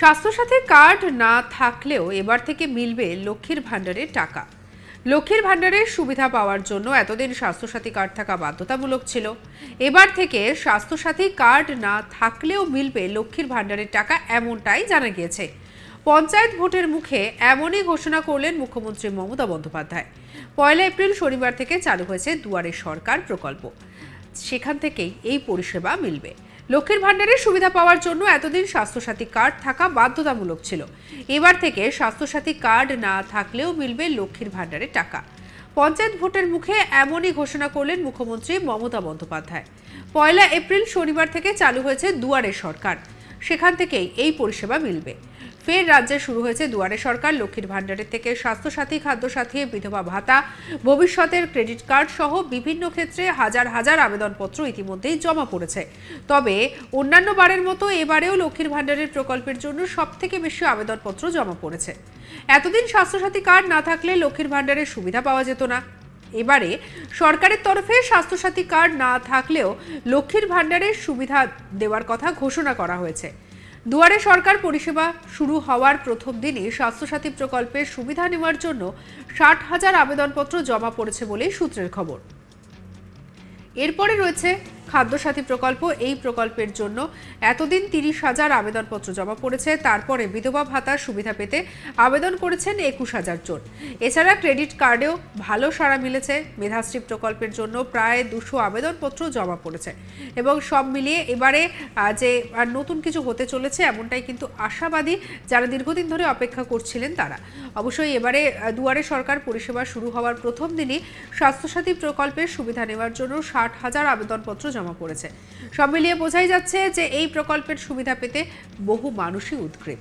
Swasthya Sathi card না থাকলেও এবার থেকে মিলবে লক্ষ্মীর ভাণ্ডারের টাকা। লক্ষ্মীর ভাণ্ডারের সুবিধা পাওয়ার জন্য এতদিন স্বাস্থ্যসাথী কার্ড থাকা বাধ্যতামূলক ছিল। এবার থেকে স্বাস্থ্যসাথী কার্ড না থাকলেও মিলবে লক্ষ্মীর ভাণ্ডারের টাকা, এমনটাই জানা গিয়েছে। পঞ্চায়েত ভোটের মুখে এমনই ঘোষণা করলেন মুখ্যমন্ত্রী মমতা বন্দ্যোপাধ্যায়। 1 এপ্রিল শনিবার থেকে চালু হয়েছে দুয়ারে সরকার প্রকল্প। সেখান থেকেই এই পরিষেবা মিলবে। লক্ষ্মীর ভাণ্ডারের সুবিধা পাওয়ার জন্য এতদিন স্বাস্থ্যসাথী কার্ড থাকা বাধ্যতামূলক ছিল। এবার থেকে স্বাস্থ্যসাথী কার্ড না থাকলেও মিলবে লক্ষ্মীর ভাণ্ডারের টাকা। পঞ্চায়েত ভোটের মুখে এমনই ঘোষণা করলেন মুখ্যমন্ত্রী মমতা বন্দ্যোপাধ্যায়। 1 এপ্রিল শনিবার থেকে চালু হয়েছে দুয়ারে সরকার। সেখান থেকেই এই পরিষেবা মিলবে। ফের রাজ্যে শুরু হয়েছে দুয়ারে সরকার। লক্ষ্মীর ভাণ্ডারের থেকে স্বাস্থ্যসাথী, খাদ্যসাথী, বিধবা ভাতা, ভবিষ্যতের ক্রেডিট কার্ড সহ বিভিন্ন ক্ষেত্রে হাজার হাজার আবেদনপত্র ইতিমধ্যেই জমা পড়েছে। তবে অন্যান্য বারের মতো এবারেও লক্ষ্মীর ভাণ্ডারের প্রকল্পের জন্য সবথেকে বেশি আবেদনপত্র জমা পড়েছে। এতদিন স্বাস্থ্যসাথী কার্ড না থাকলে লক্ষ্মীর ভাণ্ডারের সুবিধা পাওয়া যেত না। এবারে সরকারের তরফে স্বাস্থ্যসাথী কার্ড না থাকলেও লক্ষ্মীর ভাণ্ডারের সুবিধা দেওয়ার কথা ঘোষণা করা হয়েছে। দুয়ারে সরকার পরিষেবা শুরু হওয়ার প্রথম দিনই স্বাস্থ্যসাথী প্রকল্পের সুবিধা নেওয়ার জন্য 60,000 আবেদনপত্র জমা পড়েছে বলেই সূত্রের খবর। এরপরে রয়েছে খাদ্যসাথী প্রকল্প। এই প্রকল্পের জন্য এতদিন 30,000 আবেদনপত্র জমা পড়েছে। তারপরে বিধবা ভাতার সুবিধা পেতে আবেদন করেছেন 21,000 জন। এছাড়া ক্রেডিট কার্ডেও ভালো সাড়া মিলেছে। মেধাশ্রী প্রকল্পের জন্য প্রায় 200 আবেদনপত্র জমা পড়েছে। এবং সব মিলিয়ে এবারে যে নতুন কিছু হতে চলেছে এমনটাই কিন্তু আশাবাদী যারা দীর্ঘদিন ধরে অপেক্ষা করছিলেন তারা। অবশ্যই এবারে দুয়ারে সরকার পরিষেবা শুরু হওয়ার প্রথম দিনই স্বাস্থ্যসাথী প্রকল্পের সুবিধা নেওয়ার জন্য 60,000 আবেদনপত্র জমা পড়েছে। সব মিলিয়ে বোঝাই যাচ্ছে যে এই প্রকল্পের সুবিধা পেতে বহু মানুষই উদ্গ্রীব।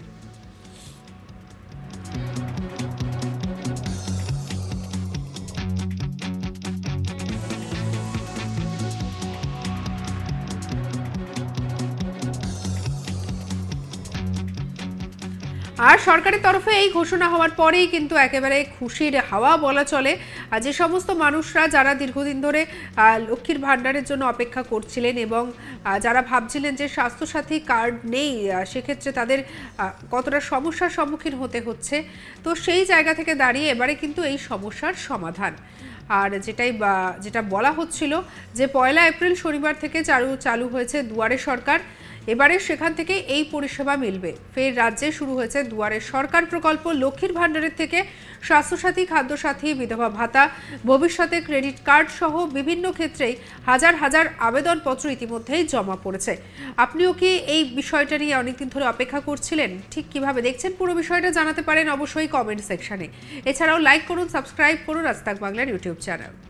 আর সরকারের তরফে এই ঘোষণা হওয়ার পরেই কিন্তু একেবারে খুশির হাওয়া বলা চলে। আর যে সমস্ত মানুষরা যারা দীর্ঘদিন ধরে লক্ষ্মীর ভাণ্ডারের জন্য অপেক্ষা করছিলেন এবং যারা ভাবছিলেন যে স্বাস্থ্যসাথী কার্ড নেই, সেক্ষেত্রে তাদের কতটা সমস্যার সম্মুখীন হতে হচ্ছে, তো সেই জায়গা থেকে দাঁড়িয়ে এবারে কিন্তু এই সমস্যার সমাধান। আর যেটা বলা হচ্ছিল যে 1 এপ্রিল শনিবার থেকে চালু হয়েছে দুয়ারে সরকার। এবারে সেখান থেকে এই পরিষেবা মিলবে। ফের রাজ্যে শুরু হয়েছে দুয়ারে সরকার প্রকল্প। লক্ষ্মীর ভাণ্ডারের থেকে স্বাস্থ্যসাথী, খাদ্যসাথী, বিধবা ভাতা, ভবিষ্যতে ক্রেডিট কার্ড সহ বিভিন্ন ক্ষেত্রেই হাজার হাজার আবেদনপত্র ইতিমধ্যেই জমা পড়েছে। আপনিও কি এই বিষয়টা নিয়ে অনেকদিন ধরে অপেক্ষা করছিলেন? ঠিক কিভাবে দেখছেন পুরো বিষয়টা জানাতে পারেন অবশ্যই কমেন্ট সেকশনে। এছাড়াও লাইক করুন, সাবস্ক্রাইব করুন আজ তাক বাংলার ইউটিউব চ্যানেল।